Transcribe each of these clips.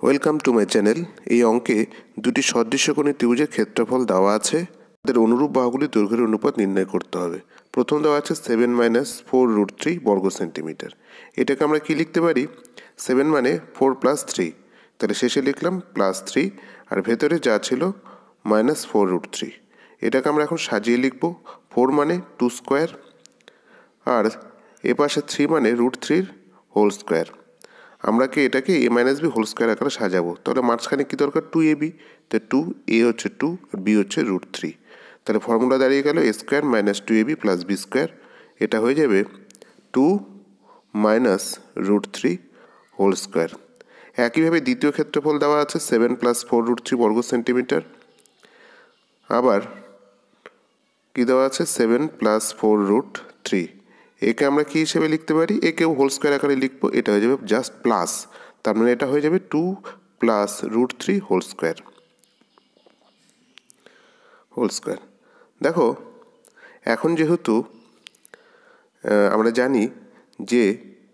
Welcome to my channel. এই অঙ্কে দুটি সদৃশ্যকোণী ত্রিভুজের ক্ষেত্রফল দেওয়া আছে, তাদের অনুরূপ বাহুগুলির দৈর্ঘ্যের অনুপাত নির্ণয় করতে হবে। প্রথম দেওয়া আছে 7 - 4√3 বর্গ সেন্টিমিটার। এটাকে আমরা কি লিখতে পারি? 7 মানে 4 + 3, তাহলে শেষে লিখলাম +3, আর ভেতরে যা ছিল -4√3। এটাকে আমরা এখন সাজিয়ে লিখব। 4 মানে 2², আর এ পাশে 3 মানে √3² আমরা কি এটাকে a-b² আকারে সাজাবো। তাহলে মাঝখানে কি দরকার? 2ab। তো 2a হচ্ছে 2 আর b হচ্ছে √3। তাহলে ফর্মুলা দাঁড়িয়ে গেল a² - 2ab + b²। এটা হয়ে যাবে 2 - √3²। একইভাবে দ্বিতীয় ক্ষেত্রফল দেওয়া আছে 7 + 4√3 বর্গ সেন্টিমিটার। আবার কি দেওয়া আছে? 7 + 4√3। একে আমরা কি হিসেবে লিখতে পারি? একেও হোল² আকারে লিখবো। এটা হয়ে যাবে জাস্ট প্লাস, তার মানে এটা হয়ে যাবে 2 + √3² দেখো, এখন যেহেতু আমরা জানি যে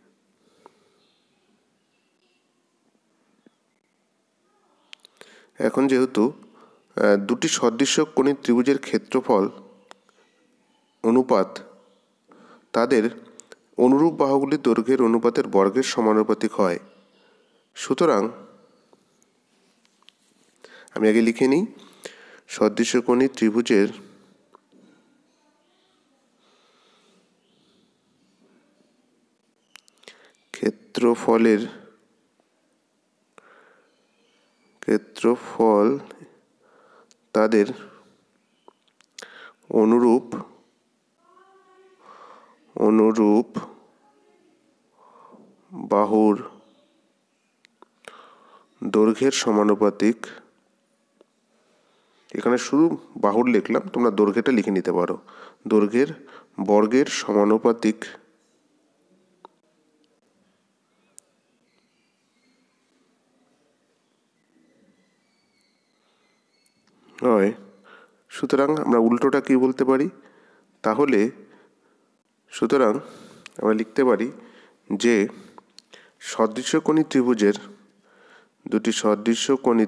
দুটি সদৃশ্যকোণী ত্রিভুজের ক্ষেত্রফল অনুপাত তাদের অনুরূপ বাহুগুলির দৈর্ঘ্যের অনুপাতের বর্গের সমানুপাতিক হয়। সুতরাং আমি আগে লিখে নিই, সদৃশ্যকোণী ত্রিভুজের ক্ষেত্রফল তাদের অনুরূপ বাহুর দৈর্ঘ্যের সমানুপাতিক। এখানে শুধু বাহুর লিখলাম, তোমরা দৈর্ঘ্যটা লিখে নিতে পারো। দৈর্ঘ্যের বর্গের সমানুপাতিক হয়। সুতরাং আমরা উল্টোটা কি বলতে পারি? তাহলে সুতরাং আমরা লিখতে পারি যে দুটি সদৃশ্যকোণী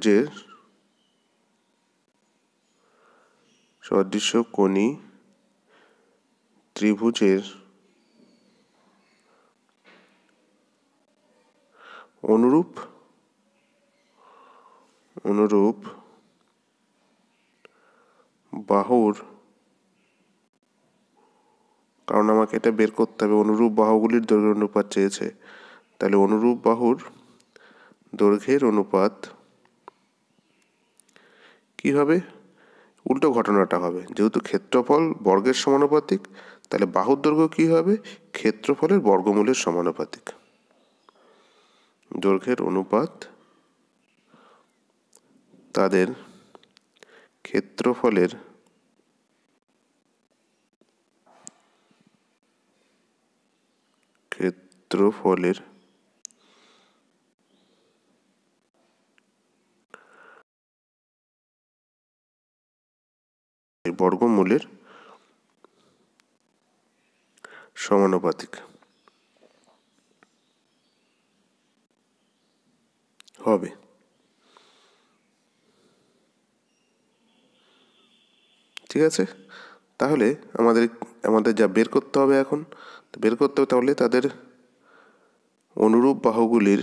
ত্রিভুজের অনুরূপ বাহুর, কারণ আমাকে এটা বের করতে হবে, অনুরূপ বাহুগুলির দৈর্ঘ্যের অনুপাত চেয়েছে, তাহলে অনুরূপ বাহুর দৈর্ঘ্যের অনুপাত কি হবে? উল্টো ঘটনাটা হবে। যেহেতু ক্ষেত্রফল বর্গের সমানুপাতিক, তাহলে বাহুর দৈর্ঘ্য কি হবে? ক্ষেত্রফলের বর্গমূলের সমানুপাতিক। দৈর্ঘ্যের অনুপাত তাদের ক্ষেত্রফলের বর্গমূলের সমানুপাতিক হবে। ঠিক আছে, তাহলে আমাদের যা বের করতে হবে এখন, তাহলে তাদের অনুরূপ বাহুগুলির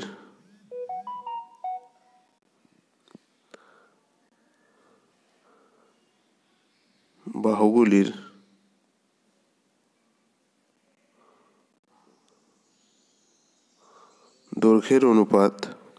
দৈর্ঘ্যের অনুপাত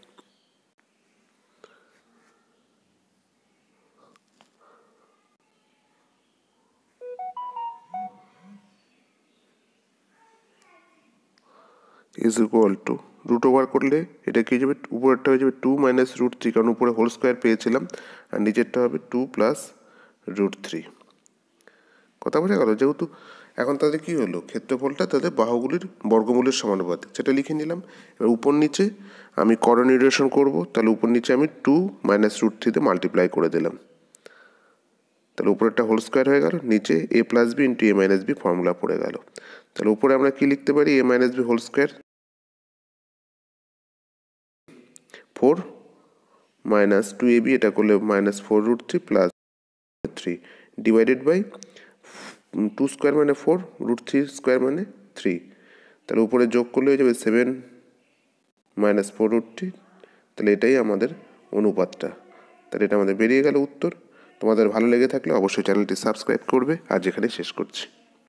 ইজ ইকুয়াল টু √ওভার করলে এটা কি যাবে? উপরেরটা হয়ে যাবে 2 - √3, কারণ উপরে হোল² পেয়েছিলাম, আর নিচেরটা হবে 2 + √3। কথা বোঝা গেল? যেহেতু এখন তাদের কি হলো, ক্ষেত্রফলটা তাদের বাহুগুলির বর্গমূলের সমানুপাতিক, সেটা লিখে নিলাম। এবার উপর নিচে আমি কোঅর্ডিনেশন করব, তাহলে উপর নিচে আমি 2 - √3 মাল্টিপ্লাই করে দিলাম। তাহলে উপরেরটা হোল² হয়ে গেল, নিচে a + b × a - b formula পড়ে গেল। তাহলে উপরে আমরা কি লিখতে পারি? a - b² 4 মাইনাস 2ab, এটা করলে -4√3 প্লাস 3 ডিভাইডেড বাই 2 স্কোয়ার মানে 4, √3 স্কোয়ার মানে 3, তাহলে উপরে যোগ করলে হয়ে যাবে 7 মাইনাস 4√3। তাহলে এটাই আমাদের অনুপাতটা। তাহলে এটা আমাদের বেরিয়ে গেল উত্তর। তোমাদের ভালো লেগে থাকলে অবশ্যই চ্যানেলটি সাবস্ক্রাইব করবে। আজ এখানে শেষ করছি।